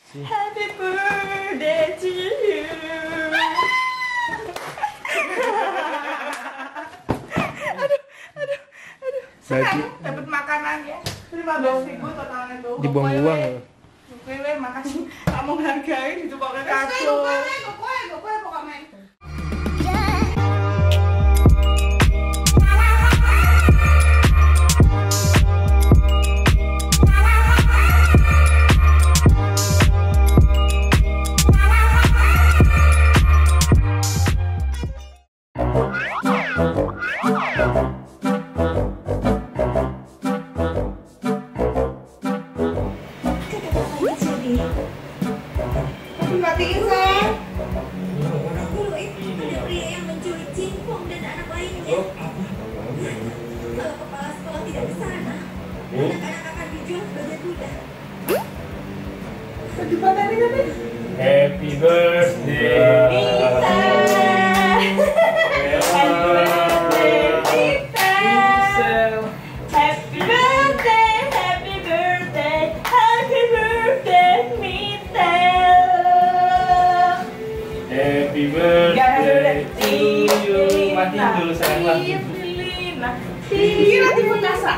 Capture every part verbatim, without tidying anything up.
Happy birthday to you. Aduh, aduh, aduh. Senang dapat makanan ya. lima belas ribu totalnya tuh. Dibuang-buang. Oke, makasih. Kamu menghargai itu pakai kado. Pokoknya, pokoknya, pokoknya. Happy birthday, Ita. Happy birthday, Ita. Happy birthday, happy birthday, happy birthday, Mita. Happy birthday to you. Matiin dulu sayang lah. Kira tipe kasa.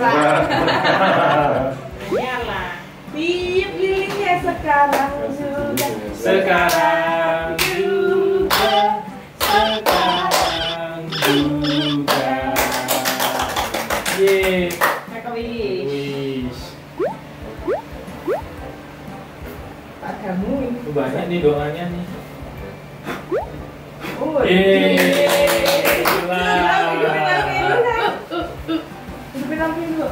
Iyalah. Tiup lilinnya sekarang juga. Sekarang juga, sekarang juga. Yeay. Make a wish. Wish. Pak kamu ini Banyak nih doanya nih. Oh, Yeay. hidupin lampuin dulu.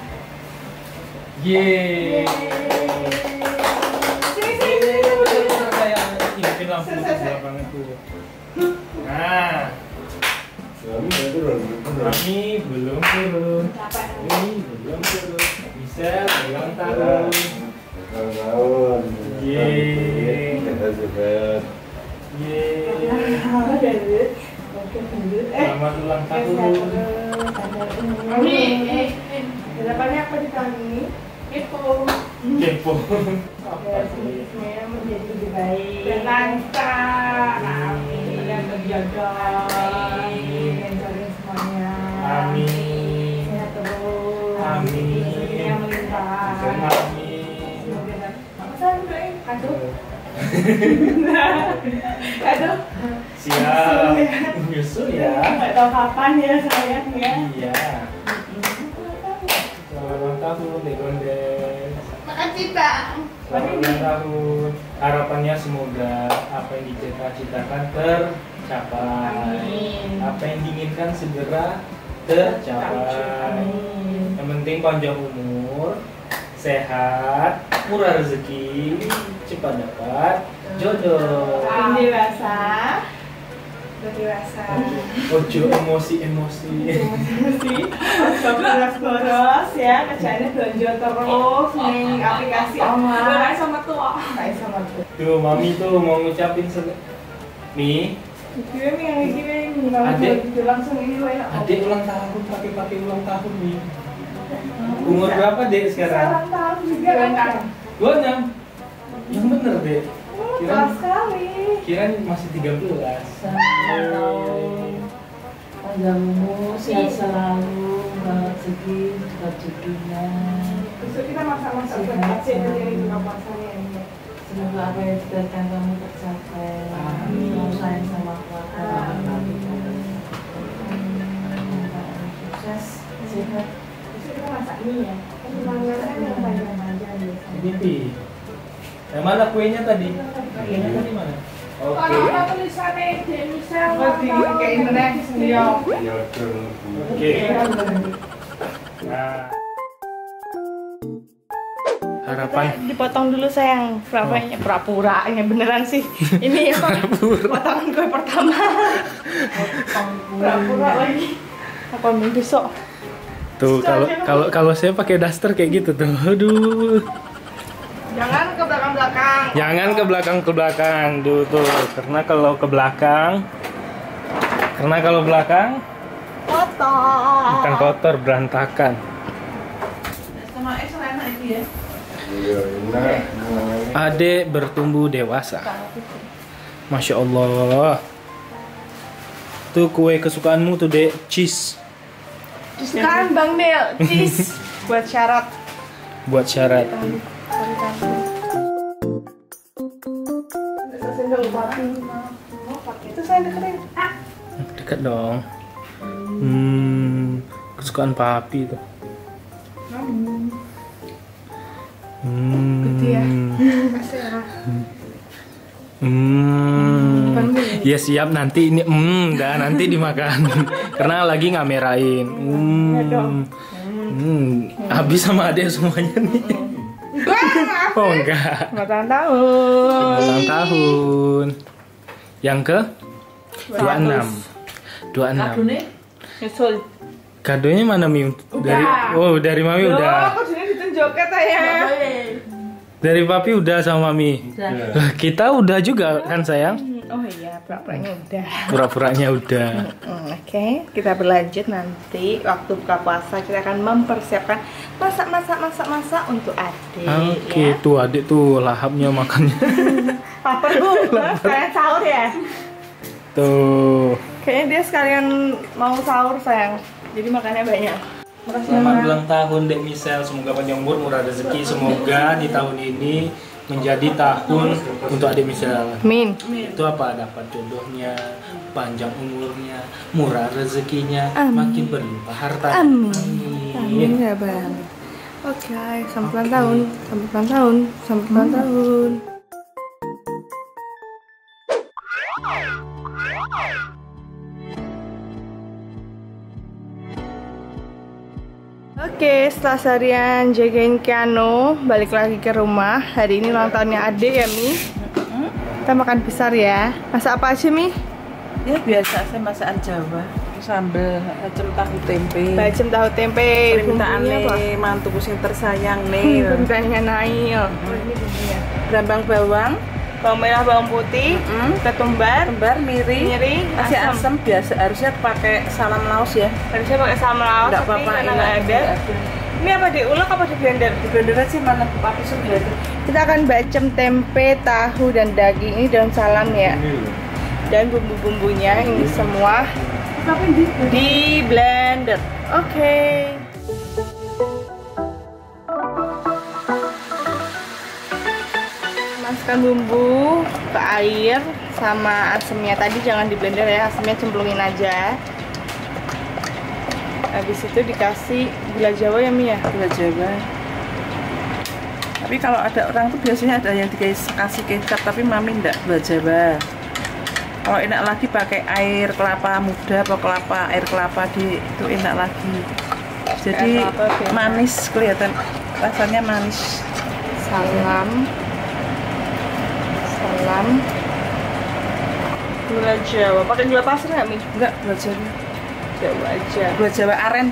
Yeay. Sini, sini, sini. Hidupin lampu di belakang itu. Nah, kami belum turun. Ini belum turun. Bisa ulang tahun. Yeay. Yeay. Selamat ulang tahun. Mami, eh, eh, harapannya apa di tahun ini? Kepo. Kepo. Semuanya menjadi lebih baik dan lancar. Amin. Dan berjodoh. Amin. Lancarin semuanya. Amin. Sehat terus. Amin. Yang melimpah. Amin. Semoga dapat. Masa doain kado? Kado. Siap. Nyusul ya. Nggak tahu kapan ya sayang ya. Iya. Selamat ulang tahun, Dekondes. Makasih bang. Selamat ulang tahun. Harapannya semoga apa yang dicita-citakan tercapai. Amin. Apa yang diinginkan segera tercapai. Amin. Yang penting panjang umur, sehat, murah rezeki, cepat dapat jodoh. Makin dewasa. Dewasa. Ojo emosi-emosi. Masih boros-boros ya, kerjanya belanja terus nih aplikasi online. Kayak sama tua. Kayak sama tua. Tuh, mami tuh mau ngucapin se Mi. Gue nih yang gini nih, kalau Adik. gitu langsung ini gue enak. Adik ulang tahun, pakai-pakai ulang tahun nih. Umur berapa, Dek, sekarang? Sekarang tahun juga kan. Dua enam. Yang bener, Dek. Kira Kirain, sekali. kirain masih tiga belas. Panjang umur, sehat selalu, banget segi, cepat jodohnya. Besok kita masak-masak buat pasien dari buka puasanya ini. Semoga apa yang diberikan kamu tercapai. Amin. Kamu sayang sama keluarga. Sukses, sehat. Besok kita masak mie ya. Kan mangan yang panjang-panjang biasanya. Ini Pi. Yang mana kuenya tadi? Kuenya tadi mana? Oke. Kalau ada tulisannya Denisa, Oh, di kayak Indonesia. Oke. Nah. Harapan. Dipotong dulu sayang, pura-puranya pura-puranya beneran sih. Ini apa? Potongan gue pertama. Pura-pura lagi. Apa besok? Tuh kalau kalau kalau saya pakai daster kayak gitu tuh. Aduh. Jangan ke belakang-belakang. Jangan ke belakang ke belakang tuh tuh. Karena kalau ke belakang karena kalau belakang Kotor. bukan kotor, berantakan. Sama es enak itu ya. Iya, enak. Adek bertumbuh dewasa. Masya Allah. Tuh kue kesukaanmu tuh dek, cheese. Kan Bang Del, cheese buat syarat. Buat syarat. Itu saya deketin. Dekat dong. Hmm, kesukaan papi tuh. Hmm. Gitu ya. Kasih ya. Hmm. Ya siap nanti ini hmm dah nanti dimakan. Karena lagi ngamerain. Hmm. Hmm. Habis sama adek semuanya nih. Oh enggak. Selamat ulang tahun. Selamat ulang tahun. Yang ke dua puluh enam. dua puluh enam. Nyusul. Kadonya mana Mi? Dari oh dari Mami Loh, udah. kok sini ditunjukkan ya? Dari Papi udah sama Mami. Lah, kita udah juga kan sayang? Oh iya, pura-puranya udah. Pura-puranya udah. Hmm, Oke, okay. Kita berlanjut nanti waktu buka puasa kita akan mempersiapkan masak-masak masak-masak untuk adik. Oke, okay, ya. Tuh adik tuh lahapnya makannya. Lapar bu, sekalian sahur ya. Tuh. Kayaknya dia sekalian mau sahur sayang, jadi makannya banyak. Makasih Selamat Mama. ulang tahun Dek Michelle, semoga panjang umur, murah rezeki, semoga di tahun ini menjadi tahun untuk adik Michelle. Min. Itu apa? Dapat jodohnya, panjang umurnya, murah rezekinya, Amin. makin berlimpah harta. Amin. Amin. Amin ya bang. Oke, okay, selamat ulang tahun, selamat ulang tahun, selamat ulang tahun. Oke, setelah seharian jagain Keanu, balik lagi ke rumah. Hari ini ulang tahunnya adik ya, Mi. Kita makan besar ya. Masak apa aja, Mi? Ya biasa saya masakan Jawa, sambel bacem tahu tempe. Bacem tahu tempe. Permintaan Bumbunya apa? nih mantuku sing tersayang nih. Permintaannya Nail. Oh, ini bumbunya. Brambang bawang, Bawang merah, bawang putih, Mm-mm. ketumbar, kembar, miri, miri, kasih asam. asam biasa harusnya pakai salam laos ya. Harusnya pakai sambal laos, Enggak tapi apa-apa karena ini nggak ada. ada. Ini apa diulek apa di blender? Di blender aja mana papi sudah ada. Kita akan bacem tempe, tahu dan daging ini daun salam ya. Dan bumbu-bumbunya ini semua di blender. Oke. Masukkan bumbu ke air sama asemnya. Tadi jangan di blender ya, asemnya cemplungin aja. Habis itu dikasih gula Jawa ya Mi ya. Gula Jawa. Tapi kalau ada orang tuh biasanya ada yang dikasih kecap, tapi mami enggak gula Jawa. Kalau enak lagi pakai air kelapa muda atau kelapa air kelapa di itu enak lagi. Jadi Air kelapa, oke. manis kelihatan rasanya manis. Salam. Salam. Gula Jawa. Pakai gula pasir nggak Mi? Enggak gula Jawa. Jawa aja. Gula Jawa aren.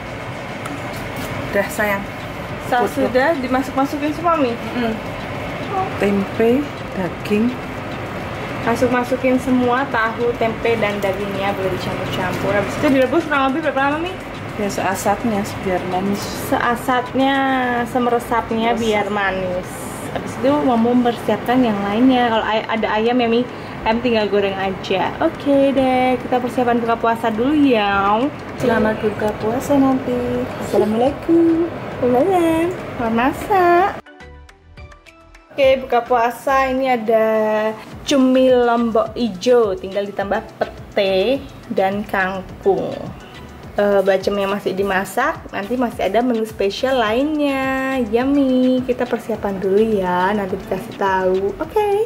Udah sayang. Saat sudah dimasuk-masukin semua Mi. Mm. Tempe, daging. Masuk-masukin semua tahu, tempe dan dagingnya boleh dicampur-campur. Habis itu direbus kurang lebih berapa lama Mi? Ya seasatnya biar manis. Seasatnya, semeresapnya biar manis. Habis itu mau mempersiapkan yang lainnya. Kalau ay- ada ayam ya Mi, ayam tinggal goreng aja. Oke deh, kita persiapan buka puasa dulu ya. Selamat buka puasa nanti. Assalamualaikum. Selamat selamat masak. Oke, buka puasa ini ada cumi lombok hijau, tinggal ditambah pete dan kangkung. Uh, bacemnya masih dimasak, nanti masih ada menu spesial lainnya. Yummy, kita persiapan dulu ya, nanti dikasih tahu. Oke. Okay.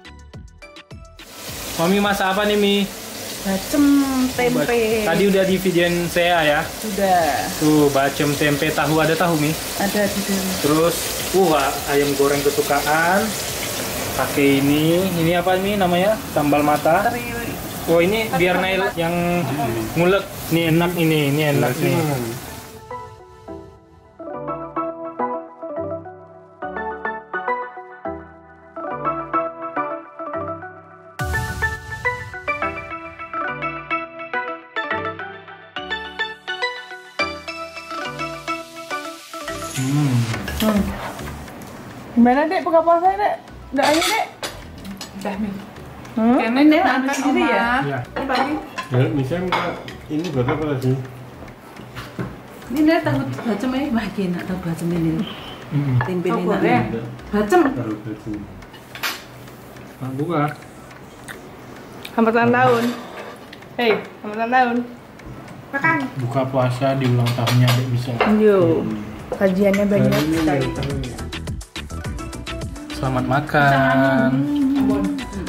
Mami masak apa nih Mi? Bacem tempe. Tadi udah di videoin saya ya. Sudah Tuh bacem tempe tahu, ada tahu Mi. ada di dalam. Terus uh ayam goreng kesukaan. Pakai ini, ini apa ini namanya? Sambal mata. Teri. Oh ini biar Nail yang ngulek. Nih enak ini, ini enak nih. Gimana dek buka puasa dek? Udah ayo dek? Udah nih. Hmm? Kayaknya ini makan sendiri ya? Iya. Apa ini? Ya, misalnya minta ini buat apa lagi? Ini nih tahu bacem ya? Wah enak tahu bacem ini. Mm-mm. Tempe Oh, ini boleh. enak. Bacem. Taruh baju. Nah, buka. Selamat ulang tahun. Hei, selamat ulang tahun. Makan. Buka puasa di ulang tahunnya Dek bisa. Yo, kajiannya banyak sekali. Selamat makan. Ampun.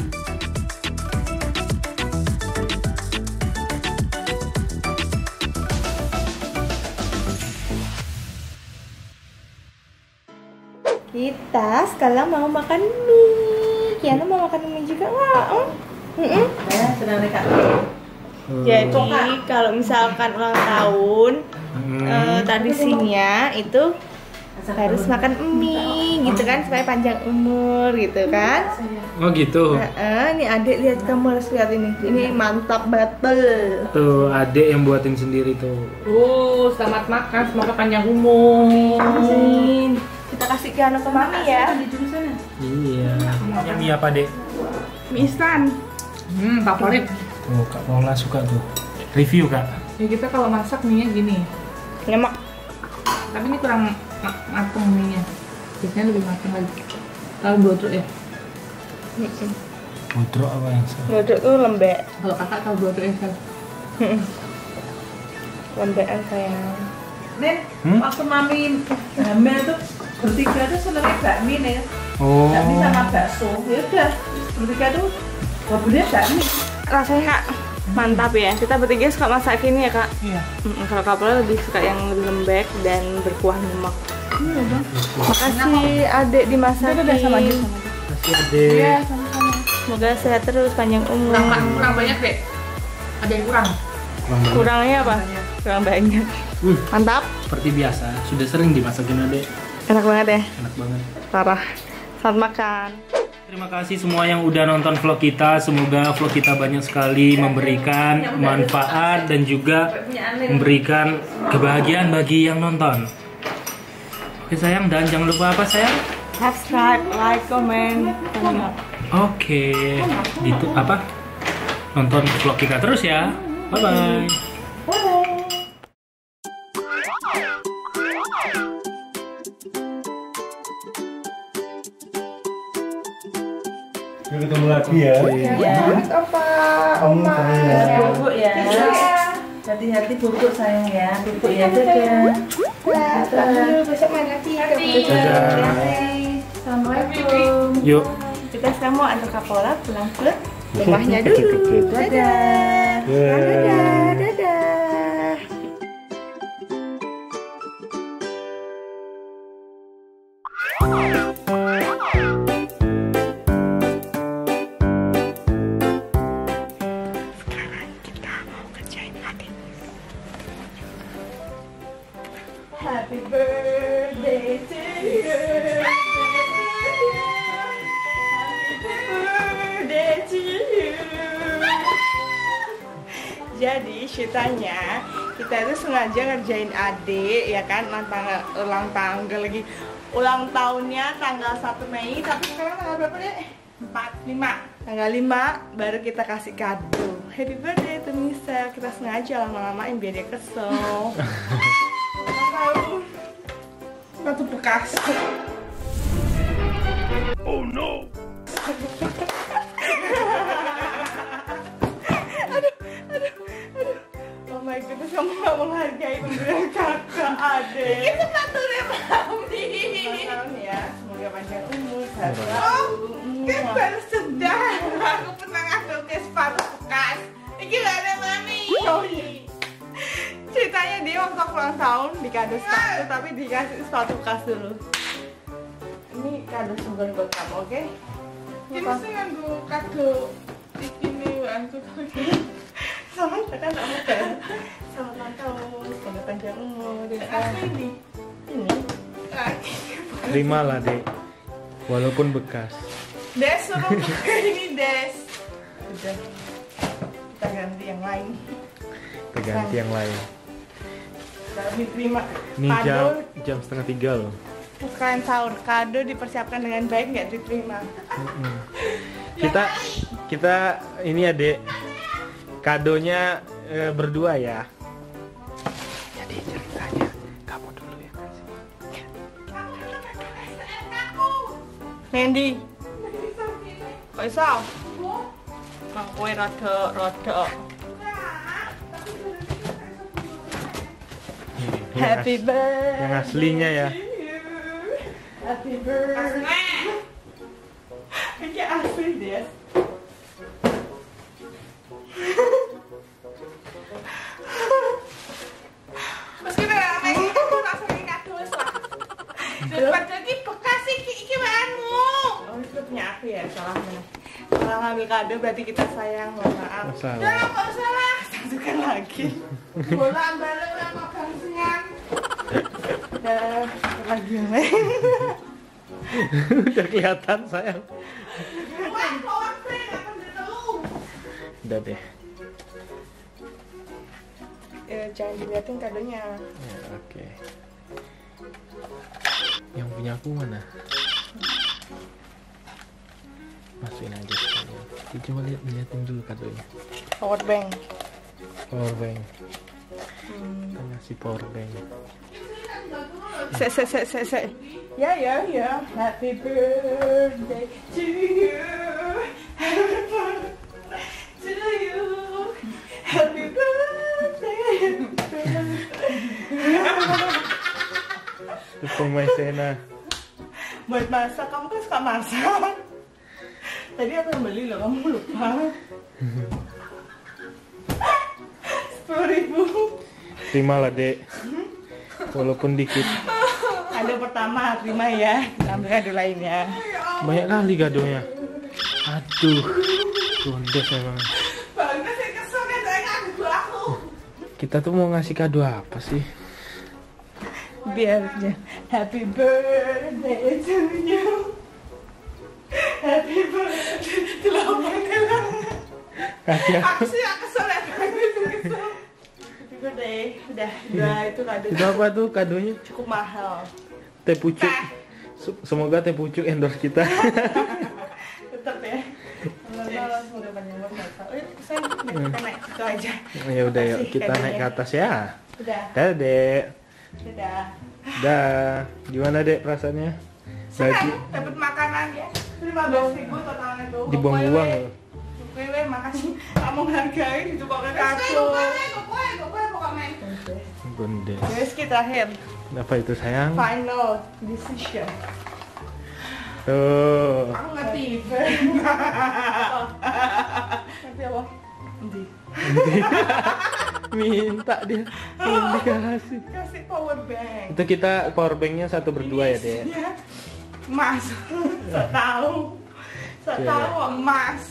Kita sekarang mau makan mie. Kiana mau makan mie juga nggak? Hmm? Mm-mm. Ya, sedang dekat. Jadi kalau misalkan ulang tahun, Hmm. eh, tradisinya itu harus makan mie gitu kan supaya panjang umur gitu kan. Oh gitu. Nah, ini adik lihat, kamu harus lihat ini. Ini mantap betul. Tuh adek yang buatin sendiri tuh. Oh, selamat makan, semoga panjang umur. Amin. Kita kasih Kiana ke mami ya. Di dulu sana. Iya. Yang mie apa Dek? Mie instan. Hmm, favorit. Tuh Kak Paula suka tuh. Review Kak. Ya kita kalau masak mie gini. Nyemak. Tapi ini kurang ma- mateng mie-nya. Biasanya lebih mateng lagi. Kalau bodrok ya. Bodrok apa yang salah? Dodok tuh lembek. Kalau kakak tahu bodrok ya kan. Lembekan sayang. Nen, Hmm? waktu mami hamil tuh bertiga tuh senengnya bakmi nih. Oh. Bakmi sama bakso. Ya udah, bertiga tuh hobinya bakmi. Rasanya Kak mantap ya. Kita bertiga suka masak ini ya Kak. Iya. Mm-mm, kalau Kak Paula lebih suka yang lebih lembek dan berkuah lemak. Iya bang. Makasih adek dimasakin. Udah, udah, sama aja, sama Kasih adek. Iya, sama-sama. Semoga sehat terus, panjang umur. Kurang, kurang banyak deh. Ada yang kurang. Kurang banget. Kurangnya apa? Kurang banyak. Hmm, Mantap. seperti biasa, sudah sering dimasakin adek. Enak banget ya. Enak banget. Parah. Selamat makan. Terima kasih semua yang udah nonton vlog kita. Semoga vlog kita banyak sekali memberikan manfaat dan juga memberikan kebahagiaan bagi yang nonton. Oke sayang, dan jangan lupa apa sayang? Subscribe, like, comment, comment. Oke, gitu apa? Nonton vlog kita terus ya. Bye bye. Kita ketemu lagi ya. Ya. Apa? Kamu sayang. Bubuk ya. Hati-hati bubuk sayang ya. Bubuk ya. Dadah. Besok main lagi. Dadah. Assalamualaikum. Yuk. Kita sekarang mau antar Kak Paula pulang ke rumahnya dulu. Dadah. Dadah. Dadah. Happy birthday to you. Happy birthday to you. Jadi ceritanya kita itu sengaja ngerjain adik ya kan, ulang tanggal, ulang tanggal lagi ulang tahunnya tanggal satu Mei, tapi sekarang tanggal berapa deh? empat, lima. Tanggal lima baru kita kasih kado. Happy birthday to Nisa. Kita sengaja lama-lamain biar dia kesel. Tahu sepatu bekas. Oh no. aduh, aduh, aduh. Oh my goodness, kamu gak menghargai pemberian kakak adik. Ini sepatunya Mami. Selamat ya, semoga panjang umur, sehat selalu. Kan baru sedang aku pernah ngadopin sepatu bekas. Ini gak ada Mami. Oh iya. Ceritanya dia waktu aku ulang tahun dikado sepatu, tapi dikasih sepatu bekas dulu. Ini kado sungguhan buat kamu, oke? Okay? Ini sih nganggo kado ini aku sama kan kamu kan. Selamat ulang tahun, semoga panjang umur. Apa ini? Ini. Terimalah dek, walaupun bekas. Des suruh ini Des. Udah. Kita ganti yang lain. Kita ganti yang lain. Tapi terima Ini jam jam setengah tiga loh. Sekalian sahur, kado dipersiapkan dengan baik nggak diterima. Mm-mm. Kita kita ini adek kadonya eh, berdua ya. Jadi ceritanya kamu dulu ya kasih. Mandy, kok iso? Mang kue rada rada. Happy birthday. Yang aslinya ya. Happy birthday. Ini asli dia. Meski nek nek aku rasa iki kado wis lah. Daripada iki bekas iki iki anu. Oh, itu punya aku ya, salah mana. Salah ngambil kado berarti kita sayang, mohon maaf. Masalah. Udah enggak salah. Satukan lagi. Bola balik sama gangsingan. Dah lagi nih. Udah kelihatan sayang. Udah deh. Ya, jangan dilihatin kadonya. Ya, oke. Yang punya aku mana? Masukin aja sekalian. Ya, coba lihat lihatin dulu kadonya. Power bank. Power bank. Hmm. Kita ngasih power bank. Se se se se se. Ya ya ya. Happy birthday to you. Happy birthday to you. Happy birthday. Tepung maizena. Buat masak, kamu kan suka masak. Tadi aku yang beli loh, kamu lupa. Sepuluh ribu. Terima lah dek. Walaupun dikit. Kado pertama, terima ya. Ambil kado lainnya. Banyak kali gadonya. Aduh. Gondes memang. Bagus ya, kesel kan saya kado aku. Kita tuh mau ngasih kado apa sih? Biar aja. Happy birthday to you. Happy birthday. Dilawan dilawan. Kasih Aku sih gak kesel ya. Happy birthday. Udah, udah itu kado. Itu apa tuh kadonya? Cukup mahal. Teh pucuk. Su- Semoga teh pucuk endorse kita. Tetap ya. Kalau semoga panjang umur nggak tahu. Eh, saya kita naik situ aja. Ya udah yuk Kasih kita naik ke kadonya. atas ya. Udah, Dah dek. udah. Dah. Gimana dek perasaannya? Senang Bagi dapat makanan ya. lima belas ribu totalnya tuh. dibuang-buang loh. Wewe makasih kamu menghargai itu pakai kado. Gondes. Guys, kita akhir Apa itu sayang? final decision. Tuh. Aku ngerti. Ngerti apa? Nanti. Minta dia. Belum dikasih. Kasih power bank. Itu kita power banknya satu berdua ya dek. Isinya emas. Saya tahu. Saya Oke. tahu emas.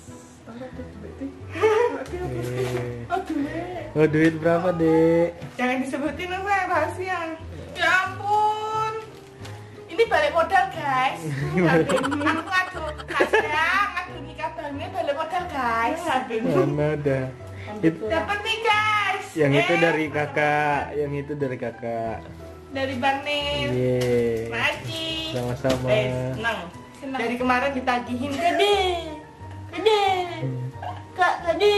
Eh. Oh, duit. Oh duit berapa dek? Jangan disebutin apa rahasia. Ya ampun. Ini balik modal guys. Aku ngadu kasnya, ngadu nikah barunya balik modal guys. Mana ada? Itu, Dapat nih guys. yang itu Eh, dari kakak, yang itu dari kakak. Dari Bang Nil. Yeay. Makasih. Sama-sama. Eh, senang. Dari kemarin ditagihin kade. Kade. Kak kade.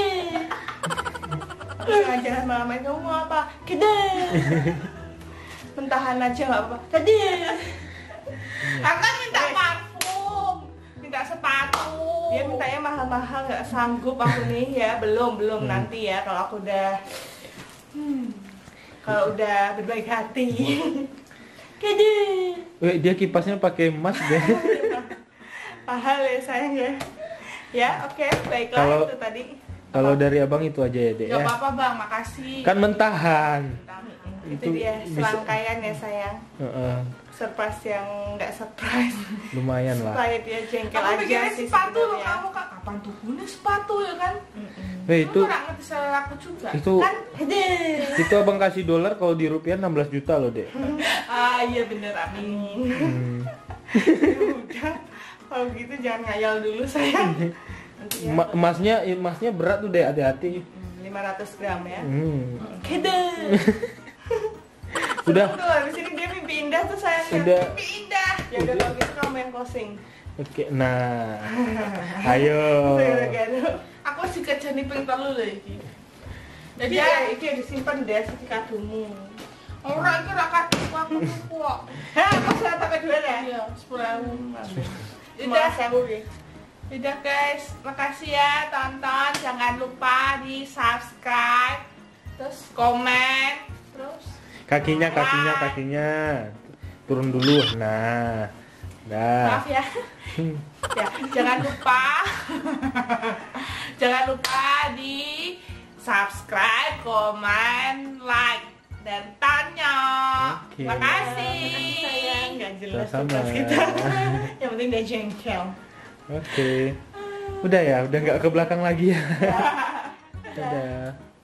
Terus aja mama kamu mau apa? Kade. Mentahan aja nggak apa-apa. Kade. Kakak minta parfum, minta sepatu. Dia mintanya mahal-mahal, nggak sanggup aku nih ya. Belum belum nanti ya kalau aku udah, hmm, kalau udah berbaik hati. Kade. Weh, dia kipasnya pakai emas deh. Mahal ya sayang ya. Ya oke baiklah Kalau- itu tadi. Kalau dari abang itu aja ya dek Gak ya. apa-apa bang, makasih. Kan mentahan. itu, itu dia bisa- selangkaian ya sayang. Heeh, Surprise yang nggak surprise. lumayan lah. Supaya dia jengkel Aku aja mikirnya sih sepatu loh sebenarnya. kamu kak. Kapan tuh punya sepatu ya kan? Weh, Kamu itu tuh nggak ngerti selera aku juga. itu Kan hede. itu abang kasih dolar kalau di rupiah enam belas juta loh dek. Ah iya bener amin. Hmm. Udah kalau gitu jangan ngayal dulu sayang. Nanti ya, Ma- emasnya emasnya berat tuh dek, hati-hati. hmm, lima ratus gram ya. Hmm. Hede. Udah. Tuh habis ini dia mimpiin Indah tuh sayangnya. Udah. Pipi Indah. Ya udah kalau gitu kamu yang closing. Oke, nah. Ayo. Aku sih kerja nih pengen telu lho iki. Jadi ya iki disimpan deh di kadomu. Ora iki ora kadomu aku kok. Hah, aku tak kedua ya? Iya, sepuluh ribu. Udah sewu iki. Udah guys, makasih ya tonton. Jangan lupa di subscribe, terus komen, terus Kakinya, kakinya, kakinya. Turun dulu. Nah. Dah. maaf ya. Ya, jangan lupa. Jangan lupa di subscribe, komen, like, dan tanya. Oke. Makasih. Sayang, nggak jelas Sama-sama. tugas kita. Yang penting dia jengkel. Oke. Udah ya, udah nggak ke belakang lagi ya. Dadah.